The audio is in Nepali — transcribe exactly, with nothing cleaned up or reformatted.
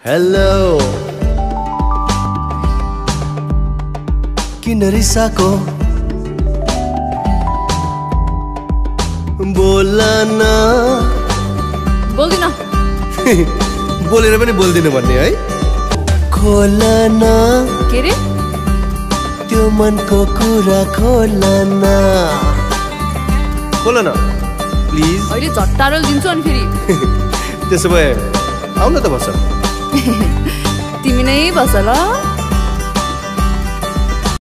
हेलो किन रिसाको बोला न बोल्दिन बोलेर पनि बोल्दिन भन्ने है खोला न के रे त्यो मनको कुरा खोला न खोला न प्लिज अहिले झट्टारोल दिन्छु अनि फेरि त्यसो भए आउन त बस तिमी नै बस ल